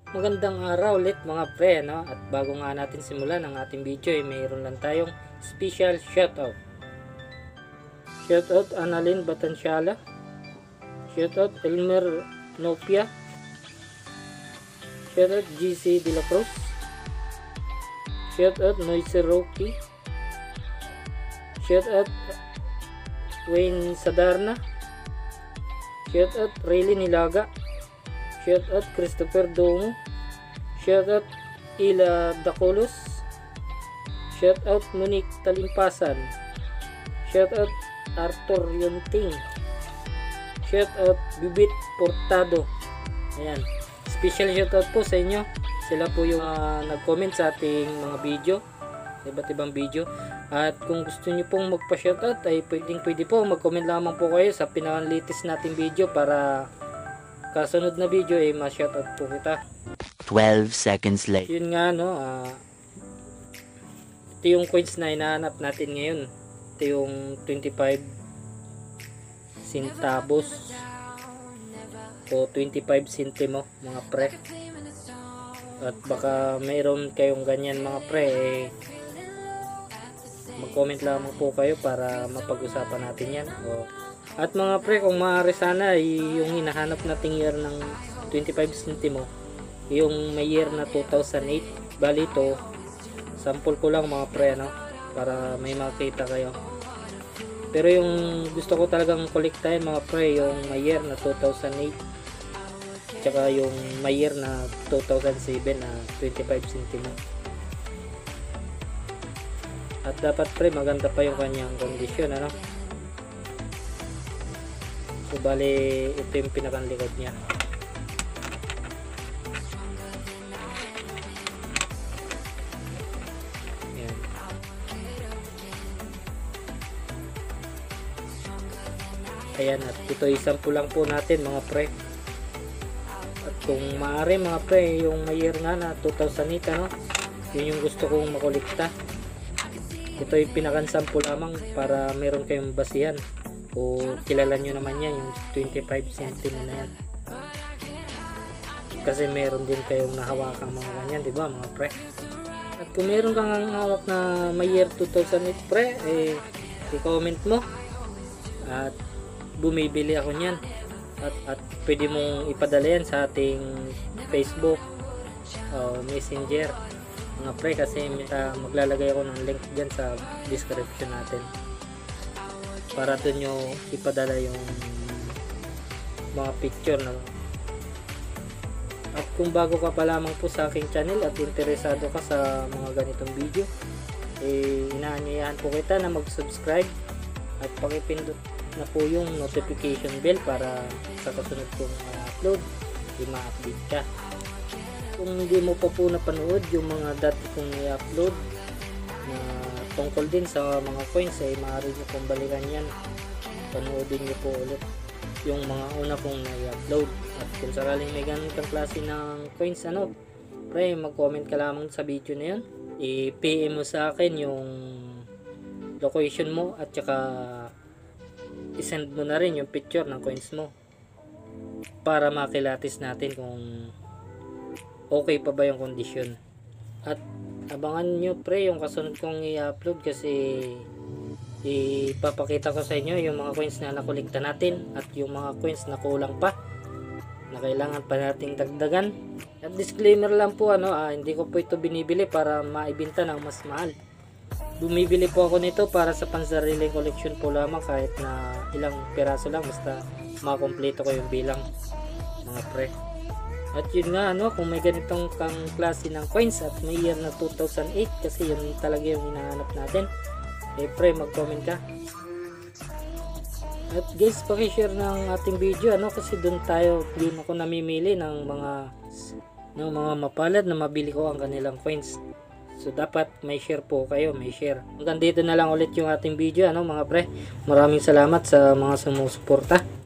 Magandang araw ulit mga pre, no? At bago nga natin simulan ang ating video, mayroon lang tayong special shoutout. Shoutout Annalyn Batansyala, shoutout Elmer Nopia, shoutout GC De La Cruz, shoutout Noisy Rocky, shoutout Wayne Sadarna, shoutout Rayleigh Nilaga, shoutout Christopher Dongo, shoutout Ila Dacolos, shoutout Monique Talimpasan, shoutout Arthur Yunting, shoutout Bibit Portado. Ayan, special shoutout po sa inyo. Sila po yung nag-comment sa ating mga video, iba't ibang video. At kung gusto niyo pong magpa-shoutout ay pwede po mag-comment lamang po kayo sa pinaka-latest nating video para kasunod na video ay ma-shoutout po kita. 12 seconds later. Yun nga no, ito yung coins na hinahanap natin ngayon. Ito yung 25 centavos o 25 centimo mga pre. At baka mayroon kayong ganyan mga pre, mag-comment lamang po kayo para mapag-usapan natin yan. At mga pre, kung maaari sana yung hinahanap nating year ng 25 centimo, yung may year na 2008. Bali ito, sample ko lang mga pre, no? Para may makita kayo. Pero yung gusto ko talagang kolektahin mga pre, yung may year na 2008 tsaka yung may year na 2007 na 25 centimo. At dapat pre, maganda pa yung kanyang kondisyon, ano? So bali ito yung pinakang likod niya. Ayan. Ayan, at ito isample lang po natin mga pre. At kung maaari mga pre, yung may year nga na 2008, ano? Yun yung gusto kong makolekta. Ito yung pinakang-sample lamang para meron kayong basihan. O kilala nyo naman yan, yung 25 centimo na yan. Kasi meron din kayong nahawakang mga ganyan, di ba mga pre? At kung meron kang hawak na may year 2008 pre, i-comment mo. At bumibili ako niyan. At pwede mong ipadala yan sa ating Facebook o Messenger mga pre, kasi maglalagay ako ng link dyan sa description natin para doon nyo ipadala yung mga picture na. At kung bago ka pa lamang po sa aking channel at interesado ka sa mga ganitong video, inaanyayahan po kita na mag-subscribe at pakipindot na po yung notification bell para sa kasunod kong upload ma-update ka. Kung hindi mo pa po napanood yung mga dati kong i-upload na tungkol din sa mga coins, ay maaari nyo pong balikan yan. Panoodin nyo po ulit yung mga una kong na-upload. At kung sakaling may ganun kang klase ng coins, ano pre, mag-comment ka lamang sa video na yun. I-PM mo sa akin yung location mo at saka i-send mo na rin yung picture ng coins mo para makilatis natin kung okay pa ba yung kondisyon. At abangan nyo pre yung kasunod kong i-upload, kasi ipapakita ko sa inyo yung mga coins na nakolekta natin at yung mga coins na kulang pa na kailangan pa nating dagdagan. At disclaimer lang po, hindi ko po ito binibili para maibenta ng mas mahal. Bumibili po ako nito para sa pansariling collection po lamang, kahit na ilang piraso lang, basta makompleto ko yung bilang mga pre. At yun nga, kung may ganitong kang klase ng coins at may year na 2008, kasi yun talaga yung hinahanap natin, pre, mag-comment ka. At guys, pakishare ng ating video, kasi doon ako namimili ng mga mapalad na mabili ko ang kanilang coins. So dapat may share po kayo, may share. Hanggang dito na lang ulit yung ating video, mga pre. Maraming salamat sa mga sumusuporta.